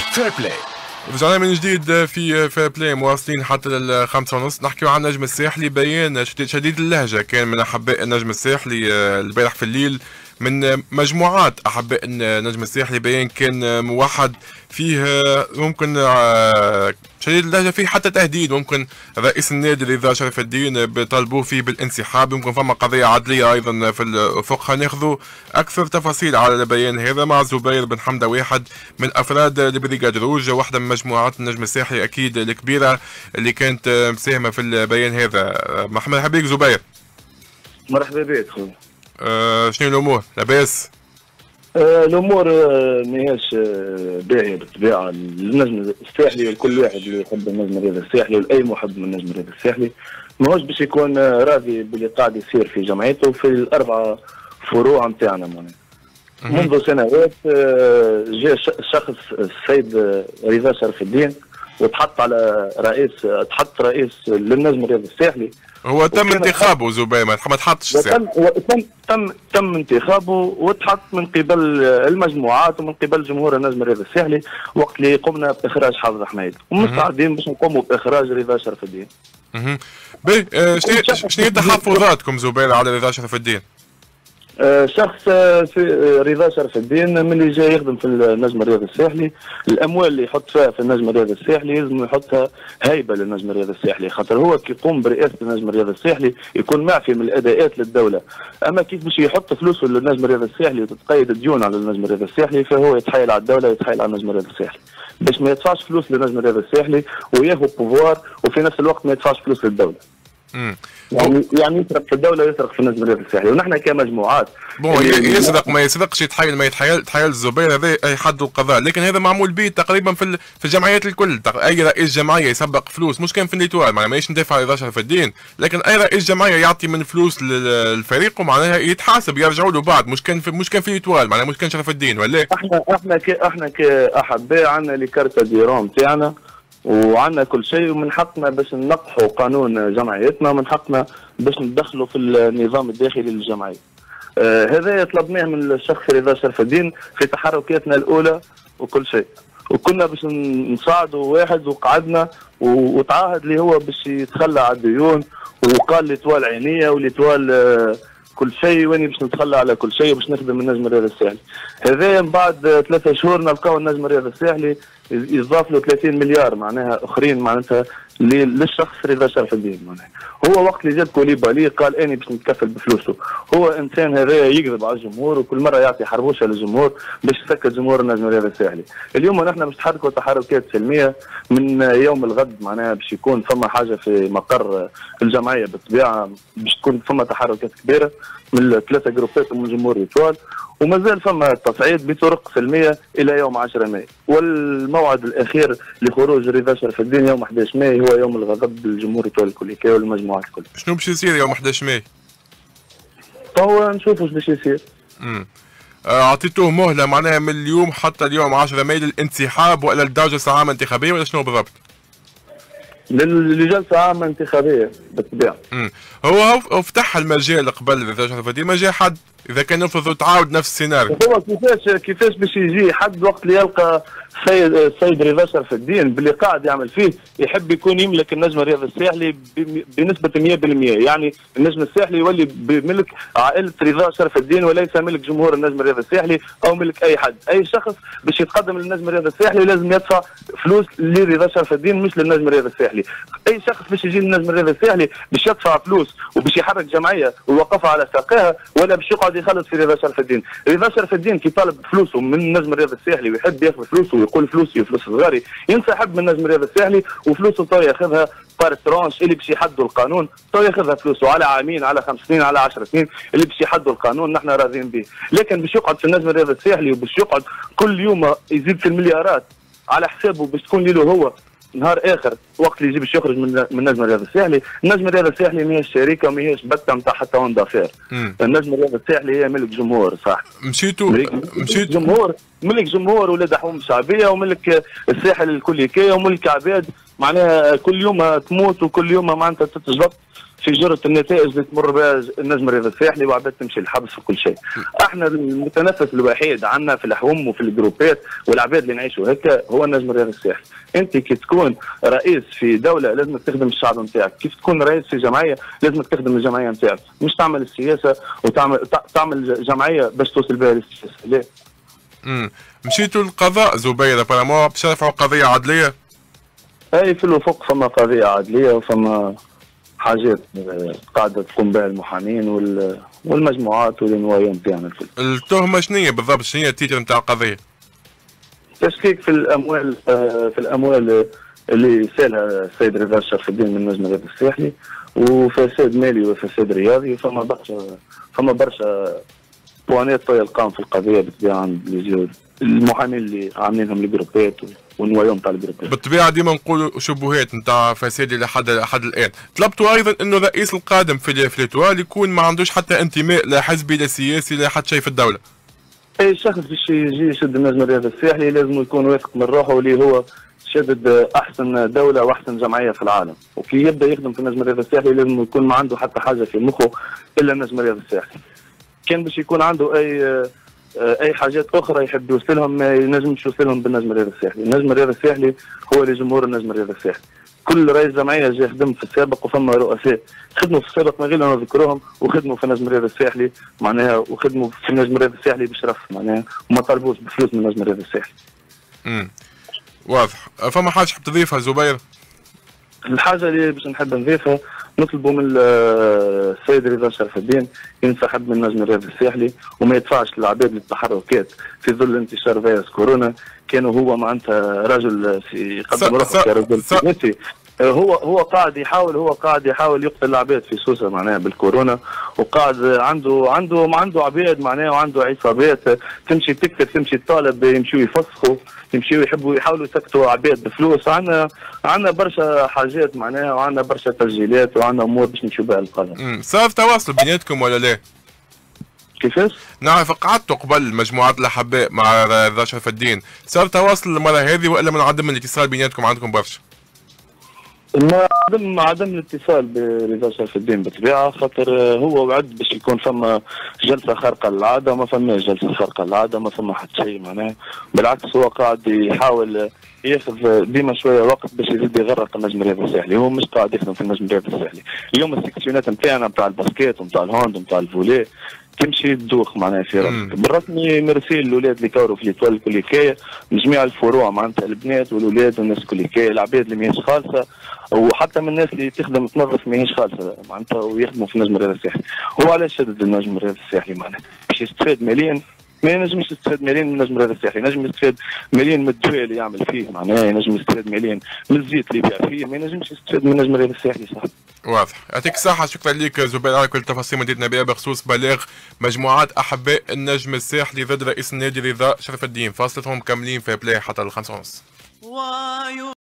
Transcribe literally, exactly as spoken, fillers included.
فير بلاي. رجعنا من جديد في فير بلاي، مواصلين حتى للخمسة ونص نحكيو عن النجم الساحلي. بيان شديد اللهجة كان من أحباء النجم الساحلي البارح في الليل، من مجموعات أحباء النجم الساحلي. بيان كان موحد فيه، ممكن شديد اللهجة فيه حتى تهديد، ممكن رئيس النادي لشرف الدين بيطالبوه فيه بالانسحاب، يمكن فما قضية عدلية أيضا في الأفق. هناخذوا أكثر تفاصيل على البيان هذا مع زبير بن حمدة، واحد من أفراد البريغاد روج، واحدة من مجموعات النجم الساحلي أكيد الكبيرة اللي كانت مساهمة في البيان هذا. مرحبا بك زبير. مرحبا بك خويا. أه شنو الأمور؟ لاباس؟ آه الامور آه ماهيش آه باهيه بالطبيعه للنجم الساحلي ولكل واحد اللي يحب النجم الرياضي الساحلي ولاي محب من النجم الرياضي الساحلي. ماهوش باش يكون آه راضي باللي قاعد يصير في جمعيته في الاربعه فروع نتاعنا. معناها منذ سنوات آه جاء شخص السيد آه رضا شرف الدين وتحط على رئيس تحط رئيس للنجم الرياضي الساحلي. هو تم انتخابه زبير، ما تحطش تم تم تم تم انتخابه وتحط من قبل المجموعات ومن قبل جمهور النجم الرياضي الساحلي وقت اللي قمنا باخراج حافظ حميد، ومستعدين باش نقوموا باخراج رضا شرف الدين. اها باهي، شنو هي تحفظاتكم زبير على رضا شرف الدين؟ آه شخص آه في رضا شرف الدين ملي جاي يخدم في النجم الرياضي الساحلي، الاموال اللي يحط فيها في النجم الرياضي الساحلي لازم يحطها هيبه للنجم الرياضي الساحلي، خاطر هو كي يقوم برئاسه النجم الرياضي الساحلي يكون معفي من الاداءات للدوله. اما كيف باش يحط فلوسه للنجم الرياضي الساحلي وتتقيد الديون على النجم الرياضي الساحلي، فهو يتحايل على الدوله ويتحايل على النجم الرياضي الساحلي باش ما يدفعش فلوس للنجم الرياضي الساحلي وياهو بوفوار وفي نفس الوقت ما يدفعش فلوس للدوله. امم يعني يعني يسرق في الدوله ويسرق في النجم الرياضي الساحلي، ونحن كمجموعات بون يسرق ما يسرقش، يتحايل ما يتحايل تحايل الزبير هذا اي حد القضاء، لكن هذا معمول به تقريبا في في الجمعيات الكل. اي رئيس جمعيه يسبق فلوس، مش كان في النيتوال، معناها مانيش ندافع على رضا شرف الدين، لكن اي رئيس جمعيه يعطي من فلوس للفريق ومعناها يتحاسب يرجعوا له بعد، مش كان في مش كان في النيتوال، معناها مش كان شرف الدين ولا؟ احنا احنا ك احنا كاحباء عندنا لي كارتا ديروم تاعنا وعندنا كل شيء، ومن حقنا باش ننقحوا قانون جمعيتنا، ومن حقنا باش ندخلوا في النظام الداخلي للجمعيه. آه هذا طلبناه من الشخص رضا شرف الدين في تحركاتنا الاولى وكل شيء، وكنا باش نساعدوا واحد وقعدنا وتعاهد لي هو باش يتخلى على الديون، وقال لي طوال عينيه ولي طوال آه كل شيء، واني باش نتخلى على كل شيء وباش نخدم النجم الرياضي الساحلي. هذا من بعد ثلاثة شهور نلقاو النجم الرياضي الساحلي يضاف له ثلاثين مليار معناها اخرين معناتها للشخص رضا شرف الدين. معناها هو وقت اللي جات كوليبالي قال اني باش نتكفل بفلوسه. هو انسان هذا يكذب على الجمهور وكل مره يعطي حربوشه للجمهور باش يسكت جمهور النجم الرياضي الساحلي. اليوم نحن باش نتحركوا تحركات سلميه من يوم الغد، معناها باش يكون فما حاجه في مقر الجمعيه بالطبيعه، باش تكون فما تحركات كبيره من ثلاثه جروبات ومن جمهور ريتوال، ومازال فما تصعيد بطرق سلميه الى يوم عشرة ماي، والموعد الاخير لخروج رضا شرف الدين يوم أحد عشر ماي هو يوم الغضب للجمهور الريتوال الكل والمجموعات الكل. شنو باش يصير يوم أحد عشر ماي؟ هو نشوفوا باش يصير. امم اعطيتوه مهله معناها من اليوم حتى اليوم عشرة ماي للانسحاب ولا لجلسه عامه انتخابيه ولا شنو بالضبط؟ لجلسه عامه انتخابيه بالطبيعه. امم هو هو فتح المجال قبل رضا شرف الدين، ما جا حد اذا كان يفرض تعاود نفس السيناريو. هو كيفاش كيفاش باش يجي حد وقت اللي يلقى السيد السيد رضا شرف الدين باللي قاعد يعمل فيه يحب يكون يملك النجم الرياضي الساحلي بنسبه مئة بالمئة، يعني النجم الساحلي يولي بملك عائله رضا شرف الدين وليس ملك جمهور النجم الرياضي الساحلي او ملك اي حد. اي شخص باش يتقدم للنجم الرياضي الساحلي لازم يدفع فلوس لرضا شرف الدين مش للنجم الرياضي الساحلي. اي شخص باش يجي للنجم الرياضي الساحلي باش يدفع فلوس وباش يحرك جمعيه ويوقفها على ساقها، ولا باش يقعد يخلص في رضا شرف الدين. رضا شرف الدين كي طالب فلوسه من النجم الرياضي الساحلي ويحب ياخذ فلوسه ويقول فلوسي وفلوس صغاري، ينسحب من النجم الرياضي الساحلي وفلوسه تو ياخذها بار ترونش اللي باش يحدوا القانون، تو ياخذها فلوسه على عامين على خمس سنين على عشر سنين اللي باش يحدوا القانون، نحن راضيين به. لكن باش يقعد في النجم الرياضي الساحلي وباش يقعد كل يوم يزيد في المليارات على حسابه باش تكون له هو نهار اخر وقت اللي يجي باش يخرج من من النجم الرياضي الساحلي. النجم الرياضي الساحلي ماهيش شركه وماهيش بته نتاع حتى هون دافير. النجم الرياضي الساحلي هي ملك جمهور صح. مشيتوا مشيت جمهور ملك جمهور ولاد حوم شعبيه وملك الساحل الكليكيه وملك عباد، معناها كل يوم تموت وكل يوم معناتها تتجلط في جرة النتائج اللي تمر بها النجم الرياضي الساحلي وعباد تمشي للحبس وكل شيء. احنا المتنفس الوحيد عندنا في الحوم وفي الجروبات والعباد اللي نعيشوا هكا هو النجم الرياضي الساحلي. انت كي تكون رئيس في دوله لازم تخدم الشعب نتاعك، كيف تكون رئيس في جمعيه لازم تخدم الجمعيه نتاعك، مش تعمل السياسه وتعمل تعمل جمعيه باش توصل بها للسياسه. لا. امم مشيتوا للقضاء زبير ابارامون باش ترفعوا قضيه عدليه؟ اي في الافق فما قضيه عدليه وفما حاجات قاعده تقوم بها المحامين والمجموعات والنوايا نتاعنا الكل. التهمه شنو بالضبط؟ شنو التيتر نتاع القضيه؟ تشكيك في الاموال في الاموال اللي سالها السيد رضا شرف الدين من نجم الرياضي الساحلي، وفساد مالي وفساد رياضي، وفما برشا فما برشا بوانات يلقاهم في القضيه بالطبيعه عند المحامين اللي عاملينهم الجروبات والنوايا نتاع الجروبات. بالطبيعه ديما نقولوا شبهات نتاع فساد لحد لحد الان، طلبتوا ايضا انه الرئيس القادم في في الاتوال يكون ما عندوش حتى انتماء لا حزبي لا سياسي لا حتى شيء في الدوله. اي شخص باش يجي يشد النجم الرياضي الساحلي لازم يكون واثق من روحه اللي هو شدد احسن دوله واحسن جمعيه في العالم، وكي يبدا يخدم في النجم الرياضي الساحلي لازم يكون ما عنده حتى حاجه في مخه الا النجم الرياضي الساحلي. كان باش يكون عنده اي اي حاجات اخرى يحب يوصلهم ما ينجمش يوصلهم بالنجم الرياضي الساحلي، النجم الرياضي الساحلي هو لجمهور النجم الرياضي الساحلي. كل رئيس جمعيه جا خدم في السابق وفما رؤساء خدموا في السابق من غير ما نذكرهم وخدموا في النجم الرياضي الساحلي معناها وخدموا في النجم الرياضي الساحلي بشرف معناها وما طالبوش بفلوس من النجم الرياضي الساحلي. امم واضح. فما حاجه حاب تضيفها زبير؟ الحاجه اللي باش نحب نضيفها نطلبوا من السيد رضا شرف الدين ينسحب من النجم الرياضي الساحلي وما يدفعش للعباد للتحركات في ظل انتشار فيروس كورونا. كانوا هو معناتها رجل يقدم روحه كرجل سياسي، هو هو قاعد يحاول هو قاعد يحاول يقتل العباد في سوسه معناها بالكورونا، وقاعد عنده عنده عنده عباد معناها وعنده عصابات تمشي تكتب تمشي تطالب يمشيوا يفسخوا يمشيوا يحبوا يحاولوا يسكتوا عباد بفلوس. عندنا عندنا برشا حاجات معناها وعندنا برشا تسجيلات وعندنا امور باش نمشيوا بها للقضاء. صار تواصل بيناتكم ولا لا؟ كيفاش؟ نعرف قعدتوا قبل مجموعات الأحباء مع رضا شرف الدين، صار تواصل المرة هذه وإلا من عدم الاتصال بيناتكم عندكم برشا؟ ما عدم عدم الاتصال برضا شرف الدين بالطبيعه، خاطر هو وعد باش يكون فما جلسه خارقه للعاده وما فماش جلسه خارقه للعاده، ما فما حتى شيء معناها، بالعكس هو قاعد يحاول ياخذ ديما شويه وقت باش يزيد يغرق النجم الرياضي الساحلي، هو مش قاعد يخدم في النجم الرياضي الساحلي. اليوم السكسيونات نتاعنا نتاع الباسكيت ونتاع الهاند ونتاع الفولي تمشي تدوخ معناها في راسك. بالرسمي مرسي الاولاد اللي كوروا في الاتوال كل حكايه من جميع الفروع معناتها البنات والاولاد والناس كل حكايه، العباد اللي ماهيش خالصه وحتى من الناس اللي تخدم تنظف ماهيش خالصه معناتها ويخدموا في النجم الرياضي الساحلي. هو علاش شدد النجم الرياضي الساحلي معناها؟ باش يستفاد ماليا، ما ينجمش يستفاد ماليا من النجم الرياضي الساحلي، ينجم يستفاد ماليا من الدواء اللي يعمل فيه معناها، ينجم يستفاد ماليا من الزيت اللي يبيع فيه، ما ينجمش يستفاد من النجم الرياضي الساحلي. صح. واضح. يعطيك الصحة، شكرا لك زبير على كل التفاصيل اللي مديتنا بها بخصوص بلاغ مجموعات أحباء النجم الساحلي ضد رئيس النادي رضا شرف الدين. فاصلتهم مكملين في بلاي حتى الخمسة ونص.